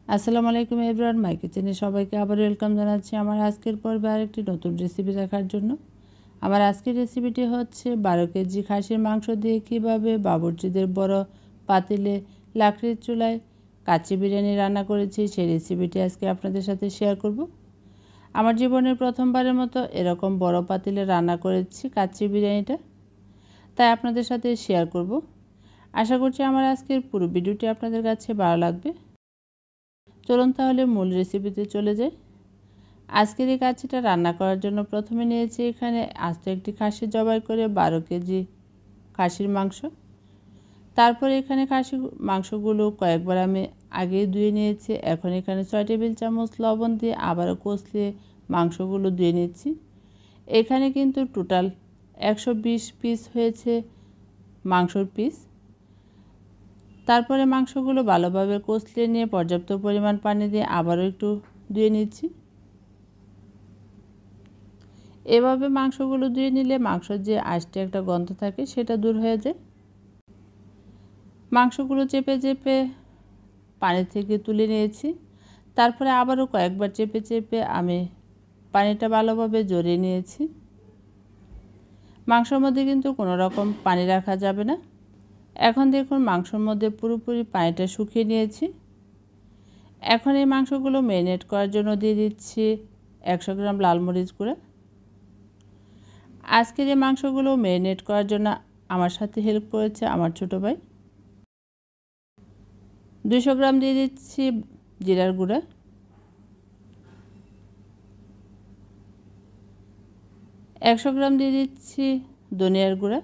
আসসালামু আলাইকুম এভরিওয়ান, মাই কিচেনে সবাইকে আবার ওয়েলকাম জানাচ্ছি আমার আজকের পর্বে আরেকটি নতুন রেসিপি দেখার জন্য। আমার আজকের রেসিপিটি হচ্ছে 12 কেজি খাসির মাংস দিয়ে কীভাবে বাবুর্চিদের বড় পাতিলে লাকড়ির চুলায় কাচ্চি বিরিয়ানি রান্না করেছি সেই রেসিপিটি আজকে আপনাদের সাথে শেয়ার করব। আমার জীবনের প্রথমবারের মতো এরকম বড় পাতিলে রান্না করেছি কাচ্চি বিরিয়ানিটা, তাই আপনাদের সাথে শেয়ার করব। আশা করছি আমার আজকের পুরো ভিডিওটি আপনাদের কাছে ভালো লাগবে। চলুন তাহলে মূল রেসিপিতে চলে যাই। আজকের এই কাচ্চিটা রান্না করার জন্য প্রথমে নিয়েছি এখানে আস্ত একটি খাসি জবাই করে 12 কেজি খাসির মাংস। তারপরে এখানে খাসি মাংসগুলো কয়েকবার আমি আগেই ধুয়ে নিয়েছি। এখন এখানে 6 টেবিল চামচ লবণ দিয়ে আবারও কষলিয়ে মাংসগুলো ধুয়ে নিচ্ছি। এখানে কিন্তু টোটাল 120 পিস হয়েছে মাংসর পিস। তারপরে মাংসগুলো ভালোভাবে কষলিয়ে নিয়ে পর্যাপ্ত পরিমাণ পানি দিয়ে আবারও একটু ধুয়ে নিচ্ছি। এভাবে মাংসগুলো ধুয়ে নিলে মাংসর যে আষ্টে একটা গন্ধ থাকে সেটা দূর হয়ে যায়। মাংসগুলো চেপে চেপে পানি থেকে তুলে নিয়েছি। তারপরে আবারও কয়েকবার চেপে চেপে আমি পানিটা ভালোভাবে ঝরিয়ে নিয়েছি। মাংসের মধ্যে কিন্তু কোনো রকম পানি রাখা যাবে না। এখন দেখুন মাংসের মধ্যে পুরোপুরি পানিটা শুকিয়ে নিয়েছি। এখন এই মাংসগুলো ম্যারিনেট করার জন্য দিয়ে দিচ্ছি 100 গ্রাম লাল মরিচ গুঁড়া। আজকের এই মাংসগুলো ম্যারিনেট করার জন্য আমার সাথে হেল্প করেছে আমার ছোট ভাই। 200 গ্রাম দিয়ে দিচ্ছি জিরার গুঁড়া, 100 গ্রাম দিয়ে দিচ্ছি ধনিয়ার গুঁড়া,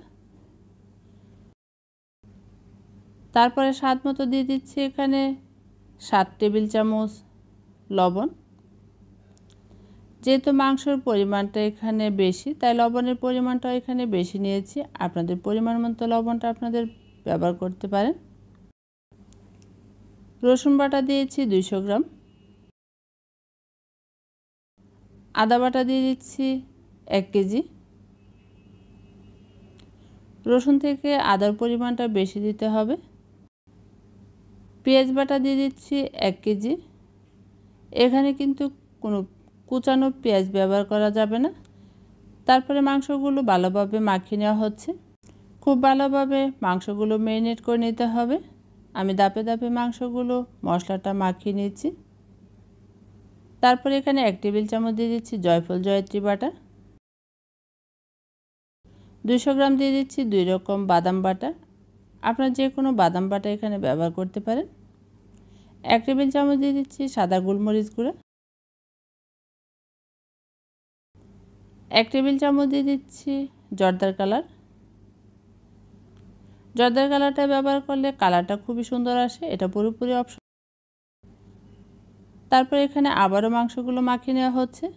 তারপরে স্বাদ মতো দিয়ে দিচ্ছি এখানে 7 টেবিল চামচ লবণ। যেহেতু মাংসের পরিমাণটা এখানে বেশি তাই লবণের পরিমাণটা এখানে বেশি নিয়েছি। আপনাদের পরিমাণ মতো লবণটা আপনাদের ব্যবহার করতে পারেন। রসুন বাটা দিয়েছি 200 গ্রাম, আদা বাটা দিয়ে দিচ্ছি 1 কেজি। রসুন থেকে আদার পরিমাণটা বেশি দিতে হবে। পেঁয়াজ বাটা দিয়ে দিচ্ছি 1 কেজি। এখানে কিন্তু কোনো কুচানো পেঁয়াজ ব্যবহার করা যাবে না। তারপরে মাংসগুলো ভালোভাবে মাখিয়ে নেওয়া হচ্ছে। খুব ভালোভাবে মাংসগুলো ম্যারিনেট করে নিতে হবে। আমি ধাপে ধাপে মাংসগুলো মশলাটা মাখিয়ে নিচ্ছি। তারপরে এখানে 1 টেবিল চামচ দিয়ে দিচ্ছি জয়ফল জয়ত্রী বাটা, 200 গ্রাম দিয়ে দিচ্ছি 2 রকম বাদাম বাটা। আপনারা যে কোনো বাদাম বাটা এখানে ব্যবহার করতে পারেন। 1 টেবিল চামচ দিয়ে দিচ্ছি সাদা গোলমরিচ গুঁড়া, 1 টেবিল চামচ দিয়ে দিচ্ছি জর্দার কালার। জর্দার কালারটা ব্যবহার করলে কালারটা খুবই সুন্দর আসে, এটা পুরোপুরি অপশন। তারপর এখানে আবারও মাংসগুলো মাখিয়ে নেওয়া হচ্ছে।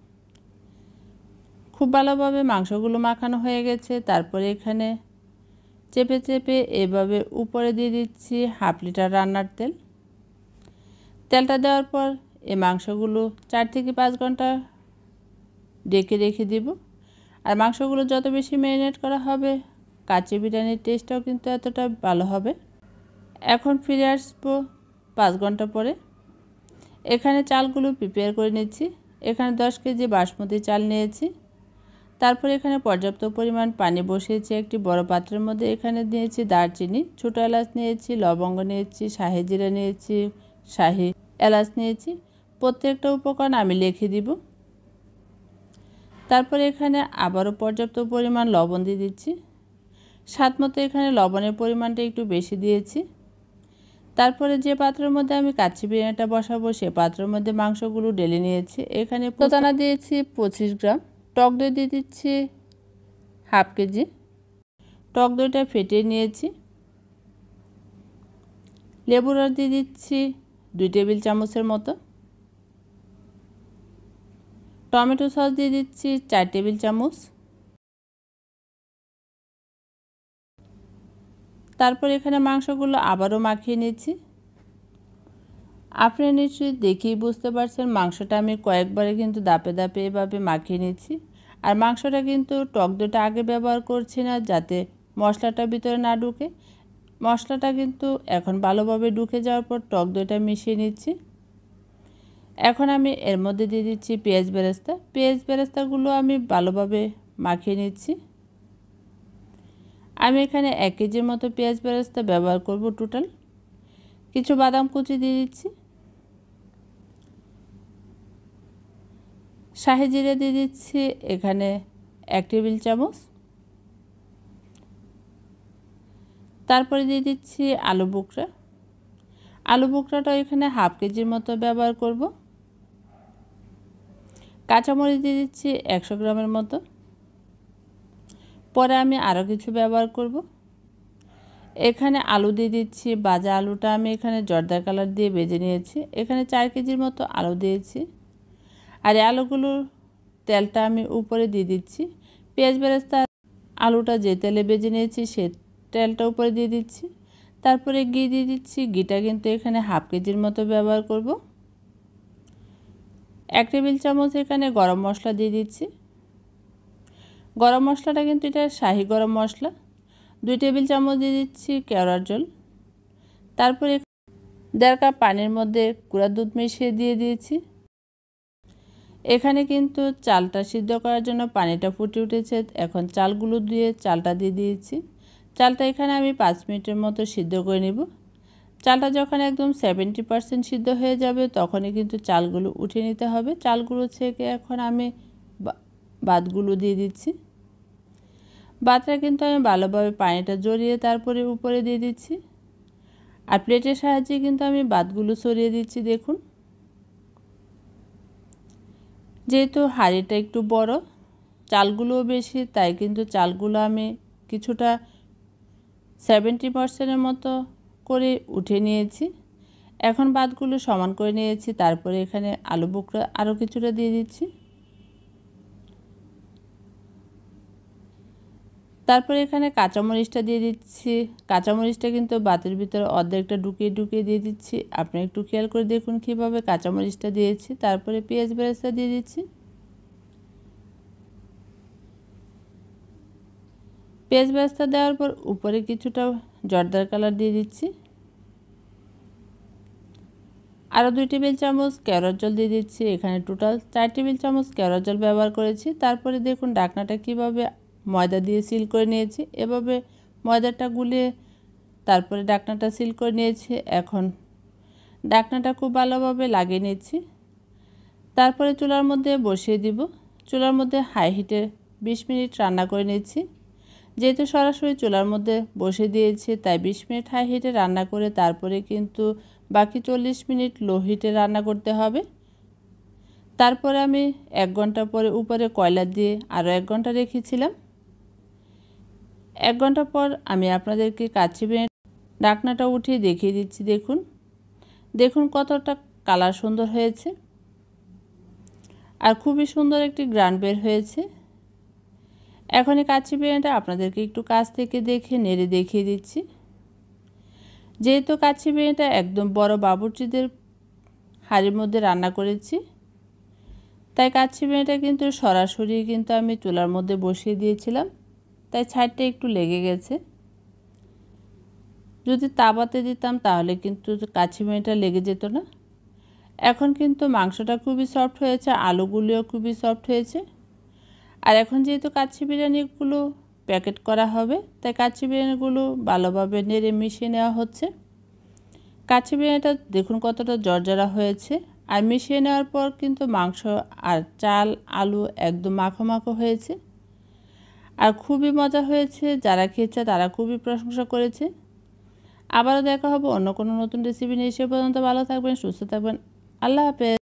খুব ভালোভাবে মাংসগুলো মাখানো হয়ে গেছে। তারপরে এখানে চেপে চেপে এভাবে উপরে দিয়ে দিচ্ছি 1/2 লিটার রান্নার তেল। তেলটা দেওয়ার পর এই মাংসগুলো 4 থেকে 5 ঘন্টা ঢেকে রেখে দিব। আর মাংসগুলো যত বেশি ম্যারিনেট করা হবে কাচ্চি বিরিয়ানির টেস্টটাও কিন্তু এতটা ভালো হবে। এখন ফিরে আসবো 5 ঘন্টা পরে। এখানে চালগুলো প্রিপেয়ার করে নিচ্ছি। এখানে 10 কেজি বাসমতি চাল নিয়েছি। তারপর এখানে পর্যাপ্ত পরিমাণ পানি বসিয়েছি একটি বড় পাত্রের মধ্যে। এখানে নিয়েছি দারচিনি, ছোটো এলাচ নিয়েছি, লবঙ্গ নিয়েছি, শাহি জিরা নিয়েছি, শাহি এলাচ নিয়েছি। প্রত্যেকটা উপকরণ আমি লিখে দিব। তারপরে এখানে আবারও পর্যাপ্ত পরিমাণ লবণ দিয়ে দিচ্ছি। স্বাদ মতো এখানে লবণের পরিমাণটা একটু বেশি দিয়েছি। তারপরে যে পাত্রের মধ্যে আমি কাচ্চি বিরিয়ানিটা বসাবো সে পাত্রের মধ্যে মাংসগুলো ঢেলে নিয়েছি। এখানে পোস্তানা দিয়েছি 25 গ্রাম, টক দই দিয়ে দিচ্ছি 1/2 কেজি। টক দইটা ফেটিয়ে নিয়েছি। লেবুর রস দিয়ে দিচ্ছি 2 টেবিল চামচের মতো। টমেটো সস দিয়ে দিচ্ছি 4 টেবিল চামচ। তারপর এখানে মাংসগুলো আবারও মাখিয়ে নিচ্ছি। আপনারা নিশ্চয়ই দেখেই বুঝতে পারছেন মাংসটা আমি কয়েকবারে কিন্তু ধাপে ধাপে এভাবে মাখিয়ে নিচ্ছি। আর মাংসটা কিন্তু টক দইটা আগে ব্যবহার করছি না যাতে মশলাটা ভিতরে না ঢুকে। মশলাটা কিন্তু এখন ভালোভাবে ঢুকে যাওয়ার পর টক দইটা মিশিয়ে নিচ্ছি। এখন আমি এর মধ্যে দিয়ে দিচ্ছি পেঁয়াজ বেরেস্তা। পেঁয়াজ বেরেস্তাগুলো আমি ভালোভাবে মাখিয়ে নিচ্ছি। আমি এখানে 1 কেজির মতো পেঁয়াজ বেরেস্তা ব্যবহার করব টোটাল। কিছু বাদাম কুচি দিয়ে দিচ্ছি, শাহি জিরে দিয়ে দিচ্ছি এখানে 1 টেবিল চামচ। তারপরে দিয়ে দিচ্ছি আলু বোখরা। আলু বোখরাটা এখানে 1/2 কেজির মতো ব্যবহার করব। কাঁচামরিচ দিয়ে দিচ্ছি 100 গ্রামের মতো। পরে আমি আরও কিছু ব্যবহার করব। এখানে আলু দিয়ে দিচ্ছি, ভাজা আলুটা আমি এখানে জর্দা কালার দিয়ে ভেজে নিয়েছি। এখানে 4 কেজির মতো আলু দিয়েছি। আর এই আলুগুলোর তেলটা আমি উপরে দিয়ে দিচ্ছি। পেঁয়াজ বেরেস্তা আলুটা যে তেলে ভেজে নিয়েছি সে তেলটা উপরে দিয়ে দিচ্ছি। তারপরে ঘি দিয়ে দিচ্ছি। ঘিটা কিন্তু এখানে 1/2 কেজির মতো ব্যবহার করব। 1 টেবিল চামচ এখানে গরম মশলা দিয়ে দিচ্ছি। গরম মশলাটা কিন্তু এটা শাহি গরম মশলা। 2 টেবিল চামচ দিয়ে দিচ্ছি কেওড়ার জল। তারপরে 1.5 কাপ পানির মধ্যে গুঁড়া দুধ মিশিয়ে দিয়ে দিয়েছি। এখানে কিন্তু চালটা সিদ্ধ করার জন্য পানিটা ফুটে উঠেছে। এখন চালগুলো দিয়ে চালটা দিয়ে দিয়েছি। চালটা এখানে আমি 5 মিনিটের মতো সিদ্ধ করে নেব। চালটা যখন একদম 70% সিদ্ধ হয়ে যাবে তখনই কিন্তু চালগুলো উঠিয়ে নিতে হবে। চালগুলো ছেঁকে এখন আমি ভাতগুলো দিয়ে দিচ্ছি। ভাতটা কিন্তু আমি ভালোভাবে পানিটা জড়িয়ে তারপরে উপরে দিয়ে দিচ্ছি। আর প্লেটের সাহায্যে কিন্তু আমি ভাতগুলো ছড়িয়ে দিচ্ছি। দেখুন, যেহেতু হাঁড়িটা একটু বড়, চালগুলোও বেশি, তাই কিন্তু চালগুলো আমি কিছুটা 70%-এর মতো করে উঠে নিয়েছি। এখন ভাতগুলো সমান করে নিয়েছি। তারপরে এখানে আলু বোখরা আরও কিছুটা দিয়ে দিচ্ছি। তারপরে এখানে কাঁচামরিচটা দিয়ে দিচ্ছি। কাঁচামরিচটা কিন্তু ভাতের ভিতরে অর্ধেকটা ঢুকিয়ে দিয়ে দিচ্ছি। আপনি একটু খেয়াল করে দেখুন কীভাবে কাঁচামরিচটা দিয়েছি। তারপরে পেঁয়াজ বেরেস্তা দিয়ে দিচ্ছি। পেঁয়াজ বেরেস্তা দেওয়ার পর উপরে কিছুটা জর্দার কালার দিয়ে দিচ্ছি। আরও 2 টেবিল চামচ কেওড়ার জল দিয়ে দিচ্ছি। এখানে টোটাল 4 টেবিল চামচ কেওড়ার জল ব্যবহার করেছি। তারপরে দেখুন ঢাকনাটা কীভাবে ময়দা দিয়ে সিল করে নিয়েছি। এভাবে ময়দাটা গুলিয়ে তারপরে ঢাকনাটা সিল করে নিয়েছি। এখন ঢাকনাটা খুব ভালোভাবে লাগিয়ে নিচ্ছি। তারপরে চুলার মধ্যে বসিয়ে দিব। চুলার মধ্যে হাই হিটে 20 মিনিট রান্না করে নিচ্ছি। যেহেতু সরাসরি চুলার মধ্যে বসিয়ে দিয়েছি তাই 20 মিনিট হাই হিটে রান্না করে তারপরে কিন্তু বাকি 40 মিনিট লো হিটে রান্না করতে হবে। তারপরে আমি 1 ঘন্টা পরে উপরে কয়লা দিয়ে আরও 1 ঘন্টা রেখেছিলাম। 1 ঘন্টা পর আমি আপনাদেরকে কাচ্চি বিরিয়ানি ঢাকনাটা উঠিয়ে দেখিয়ে দিচ্ছি। দেখুন কতটা কালার সুন্দর হয়েছে আর খুবই সুন্দর একটি গ্রান বের হয়েছে। এখন এই কাচ্চি বিরিয়ানিটা আপনাদেরকে একটু কাছ থেকে দেখে নেড়ে দেখিয়ে দিচ্ছি। যেহেতু কাচ্চি বিরিয়ানিটা একদম বড় বাবুর্চিদের হাঁড়ির মধ্যে রান্না করেছি, তাই কাচ্চি বিরিয়ানিটা কিন্তু সরাসরি কিন্তু আমি চুলার মধ্যে বসিয়ে দিয়েছিলাম, তাই ছাইডটা একটু লেগে গেছে। যদি তাওয়াতে দিতাম তাহলে কিন্তু কাচ্চি বিরিয়ানিটা লেগে যেত না। এখন কিন্তু মাংসটা খুবই সফট হয়েছে, আলুগুলিও খুবই সফট হয়েছে। আর এখন যেহেতু কাচ্চি বিরিয়ানিগুলো প্যাকেট করা হবে তাই কাচ্চি বিরিয়ানিগুলো ভালোভাবে নেড়ে মিশিয়ে নেওয়া হচ্ছে। কাচ্চি বিরিয়ানিটা দেখুন কতটা জর্জরা হয়েছে। আর মিশিয়ে নেওয়ার পর কিন্তু মাংস আর চাল আলু একদম মাখো মাখো হয়েছে আর খুবই মজা হয়েছে। যারা খেয়েছে তারা খুবই প্রশংসা করেছে। আবারও দেখা হবে অন্য কোনো নতুন রেসিপি নিয়ে। সে পর্যন্ত ভালো থাকবেন, সুস্থ থাকবেন। আল্লাহ হাফেজ।